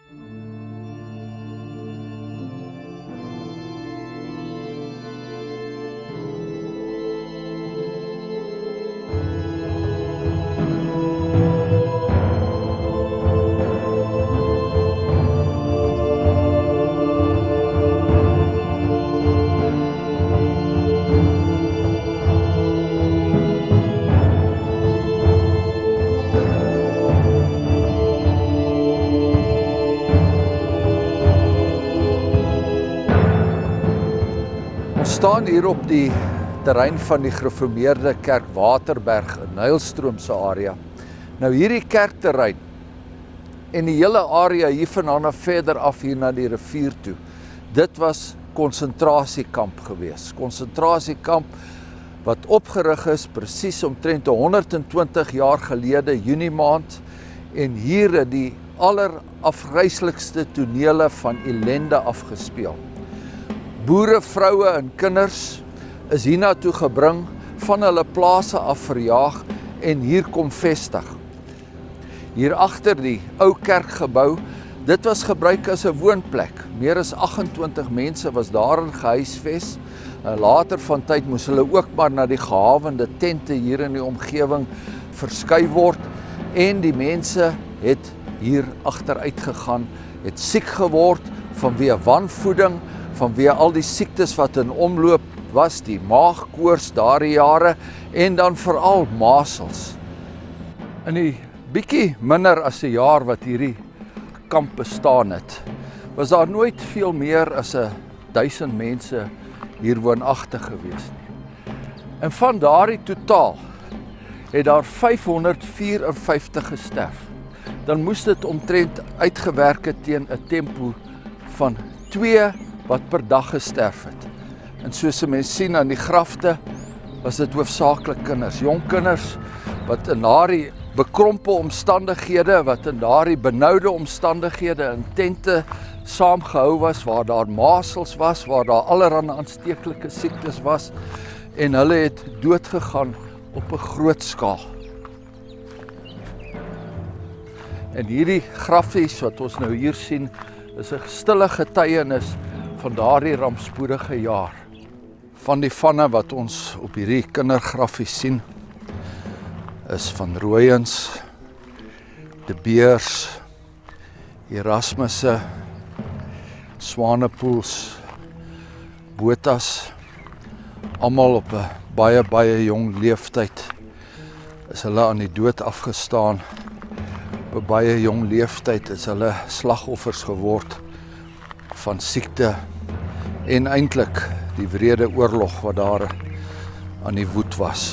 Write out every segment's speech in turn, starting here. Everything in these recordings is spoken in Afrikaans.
Ons staan hier op die terrein van die gereformeerde kerk Waterberg in Nylstroomse area. Nou hierdie kerkterrein en die hele area hiervandaan verder af hier na die rivier toe, dit was konsentrasiekamp gewees. Konsentrasiekamp wat opgerig is presies omtrent 120 jaar gelede, Junie maand, en hier het die allerafgryslikste tonele van ellende afgespeel. Boere, vroue en kinders is hiernatoe gebring, van hulle plase af verjaag en hier kom vestig. Hier agter die ou kerkgebou, dit was gebruik as 'n woonplek. Meer as 28 mense was daarin gehuisves. Later van tyd moes hulle ook maar na die gehavende tente hier in die omgewing verskuif word en die mense het hier agteruit gegaan, het siek geword vanweë wanvoeding, vanweë al die siektes wat in omloop was, die maagkoors daardie jare en dan veral masels. In die bietjie minder as 'n jaar wat hierdie kamp bestaan het, was daar nooit veel meer as 1000 mense hier woonagtig gewees nie. En van daardie totaal het daar 554 gesterf. Dan moes dit omtrent uitgewerk het teen 'n tempo van 2 wat per dag gesterf het. En soos mense sien aan die grafte, was dit hoofsaaklik kinders, jong kinders, wat in daardie bekrompe omstandighede, wat in daardie benoude omstandighede in tente saamgehou was, waar daar masels was, waar daar allerlei aansteeklike siektes was, en hulle het doodgegaan op 'n groot skaal. En hierdie graffies wat ons nou hier sien, is 'n stille getuienis van daardie rampspoedige jaar. Van die vanne wat ons op hierdie kindergraffies sien, is van Rooyens, De Beers, Erasmusse, Swanepoels, Botas, almal op 'n baie jong leeftyd is hulle aan die dood afgestaan. Op 'n baie jong leeftyd is hulle slagoffers geword van siekte en eintlik die wrede oorlog wat daar aan die woed was.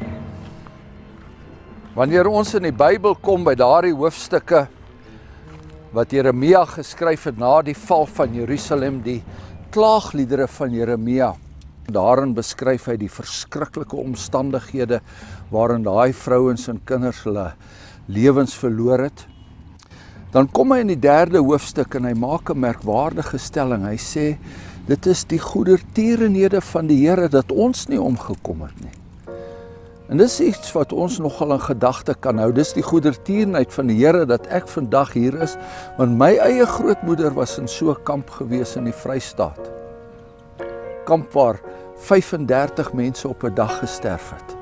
Wanneer ons in die Bybel kom by daardie hoofstukke wat Jeremia geskryf het na die val van Jerusalem, die klaagliedere van Jeremia, daarin beskryf hy die verskriklike omstandighede waarin daai vrouens en kinders hulle lewens verloor het. Dan kom hy in die 3de hoofstuk en hy maak 'n merkwaardige stelling. Hy sê, dit is die goedertierenhede van die Here dat ons nie omgekom het nie. En dis iets wat ons nogal in gedagte kan hou. Dis die goedertierenheid van die Here dat ek vandag hier is, want my eie grootmoeder was in so 'n kamp gewees in die Vrystaat. Kamp waar 35 mense op 'n dag gesterf het.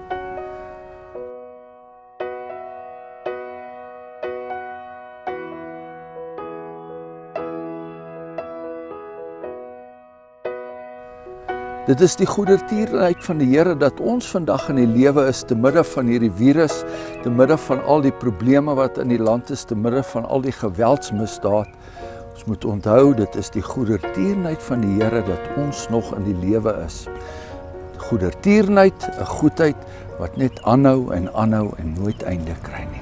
Dit is die goedertierenheid van die Here dat ons vandag in die lewe is te midde van hierdie virus, te midde van al die probleme wat in die land is, te midde van al die geweldsmisdaad. Ons moet onthou, dit is die goedertierenheid van die Here dat ons nog in die lewe is. Goedertierenheid, 'n goedheid wat net aanhou en nooit einde kry nie.